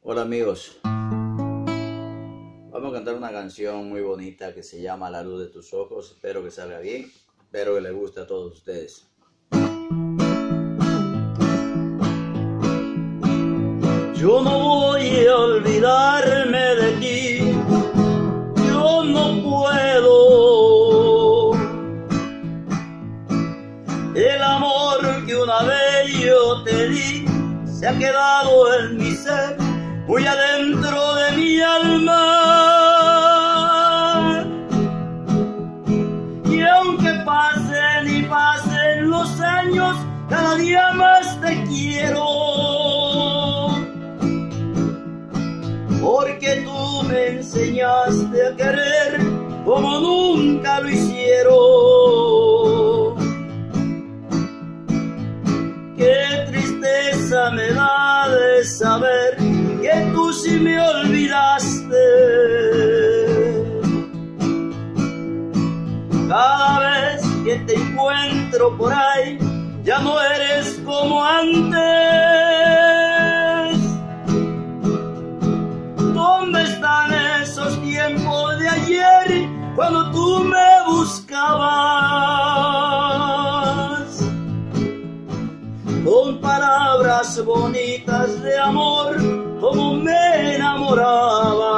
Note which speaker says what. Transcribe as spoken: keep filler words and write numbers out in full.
Speaker 1: Hola amigos, vamos a cantar una canción muy bonita que se llama La luz de tus ojos. Espero que salga bien, espero que les guste a todos ustedes. Yo no voy a olvidarme de ti, yo no puedo. El amor que una vez yo te di se ha quedado en mi ser, muy adentro de mi alma. Y aunque pasen y pasen los años, cada día más te quiero, porque tú me enseñaste a querer como nunca lo hicieron. Qué tristeza me da de saber que tú sí me olvidaste. Cada vez que te encuentro por ahí, ya no eres como antes. ¿Dónde están esos tiempos de ayer cuando tú me buscabas? Con palabras bonitas de amor, como me enamoraba.